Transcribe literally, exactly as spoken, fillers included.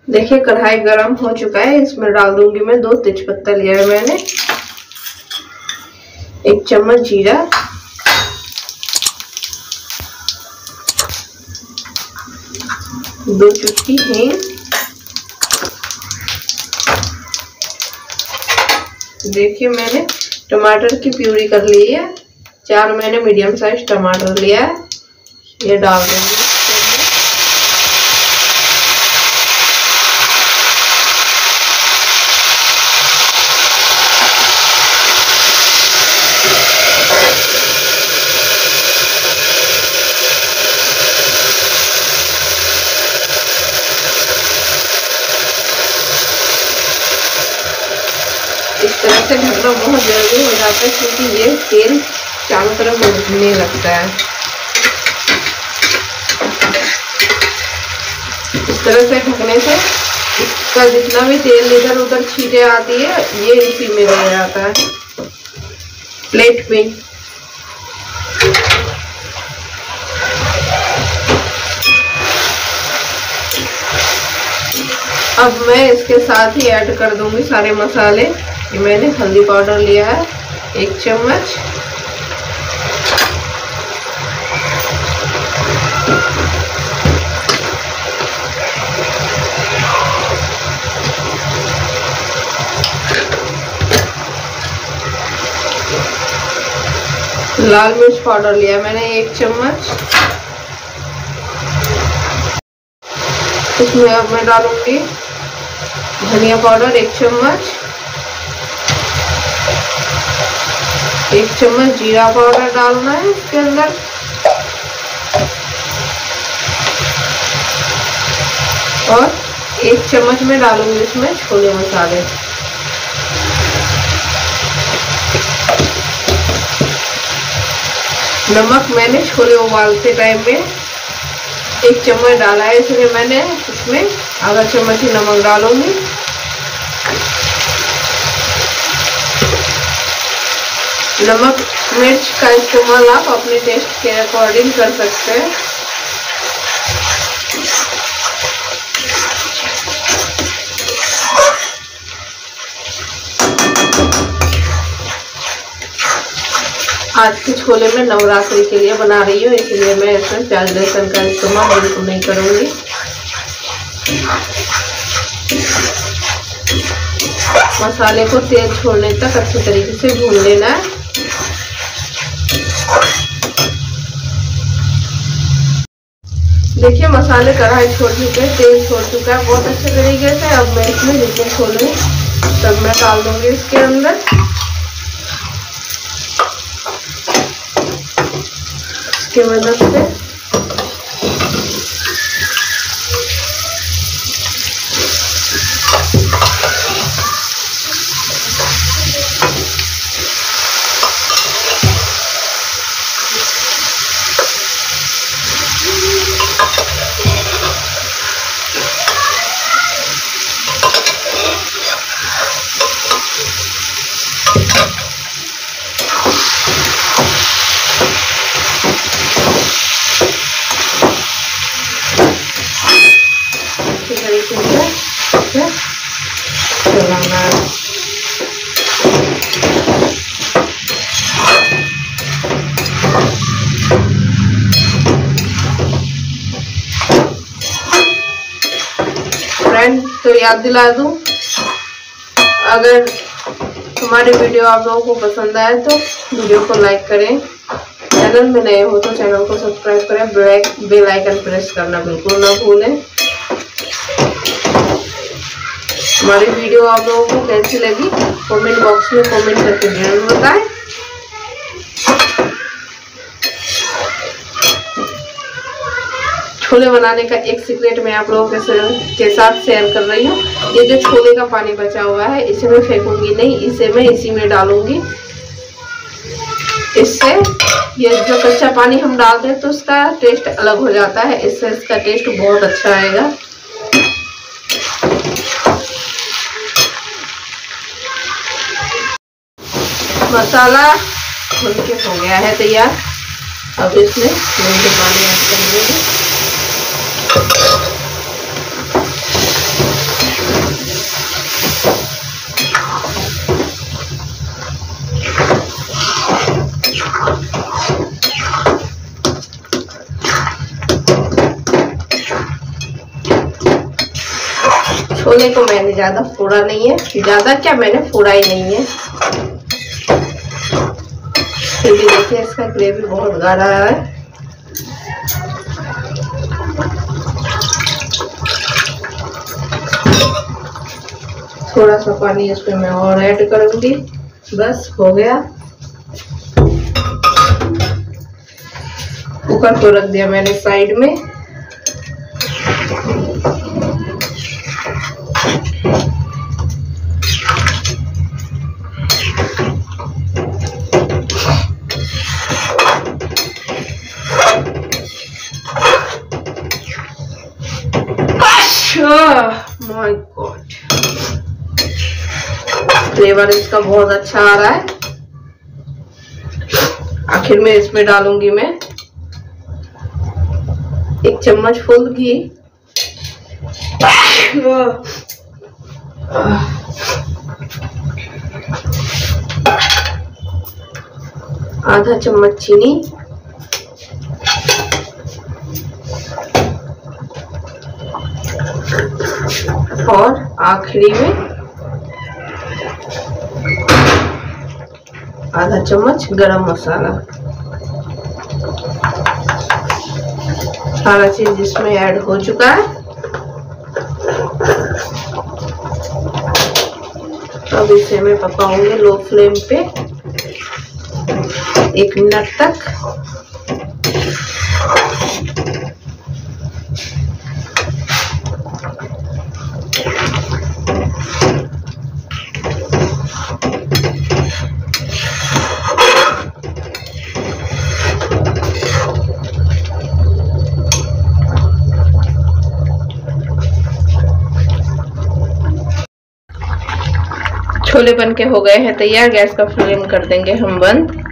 देखिए कढ़ाई गरम हो चुका है, इसमें डाल दूंगी मैं दो तेजपत्ता लिया है मैंने, एक चम्मच जीरा, दो चुटकी हींग, देखिए मैंने टमाटर की प्यूरी कर ली है, चार मैंने मीडियम साइज टमाटर लिया है, ये डाल देंगे। इस तरह से ढकना बहुत जल्दी हो जाता है क्योंकि ये तेल चारों तरफ उड़ने लगता है। इस तरह से ढकने से इसका जितना भी तेल इधर उधर छींटे आती है ये इसी में रह जाता है प्लेट में। अब मैं इसके साथ ही ऐड कर दूंगी सारे मसाले। ये मैंने हल्दी पाउडर लिया है एक चम्मच, लाल मिर्च पाउडर लिया मैंने एक चम्मच। इसमें अब मैं डालूंगी धनिया पाउडर एक चम्मच, एक चम्मच जीरा पाउडर डालना है इसके अंदर, और एक चम्मच में डालूंगी इसमें छोले मसाले। नमक मैंने छोले उबालते टाइम में एक चम्मच डाला है, इसलिए मैंने इसमें आधा चम्मच ही नमक डालूंगी। नमक मिर्च का इस्तेमाल आप अपने टेस्ट के अकॉर्डिंग कर सकते हैं। आज के छोले में नवरात्रि के लिए बना रही हूँ, इसलिए मैं इसमें प्याज लहसुन का इस्तेमाल बिल्कुल नहीं करूँगी। मसाले को तेल छोड़ने तक अच्छी तरीके से भून लेना है। देखिए मसाले कढ़ाई छोड़ चुके हैं, तेल छोड़ चुका है बहुत अच्छे तरीके से। अब मैं इसमें जितने छोले सब मैं डाल दूंगी इसके अंदर। इसके मदद से चलाना है। फ्रेंड तो याद दिला दूं, अगर हमारी वीडियो आप लोगों को पसंद आए तो वीडियो को लाइक करें, चैनल में नए हो तो चैनल को सब्सक्राइब करें, बेल आइकन प्रेस करना बिल्कुल ना भूलें। हमारी वीडियो आप लोगों को कैसी लगी कमेंट बॉक्स में कमेंट करके जरूर बताएं। छोले बनाने का एक सीक्रेट मैं आप लोगों के, के साथ शेयर कर रही हूँ। ये जो छोले का पानी बचा हुआ है इसे मैं फेंकूंगी नहीं, इसे मैं इसी में डालूंगी। इससे ये जो कच्चा पानी हम डालते हैं तो उसका टेस्ट अलग हो जाता है, इससे इसका टेस्ट बहुत अच्छा आएगा। मसाला भून के हो गया है तैयार। अब इसमें भून के पानी ऐड कर देंगे। छोले को मैंने ज्यादा फोड़ा नहीं है, ज्यादा क्या मैंने फोड़ा ही नहीं है। फिर भी देखिए इसका ग्रेवी बहुत गाढ़ा है। थोड़ा सा पानी इसमें मैं और ऐड करूंगी, बस हो गया। कुकर को रख दिया मैंने साइड में। माय गॉड, फ्लेवर इसका बहुत अच्छा आ रहा है। आखिर में इसमें डालूंगी मैं एक चम्मच फुल घी, आधा चम्मच चीनी, और आखिरी में आधा चम्मच गरम मसाला। सारा चीज इसमें ऐड हो चुका है। अब इसे मैं पकाऊंगी लो फ्लेम पे एक मिनट तक। छोले बन के हो गए हैं तैयार। गैस का फ्लेम कर देंगे हम बंद।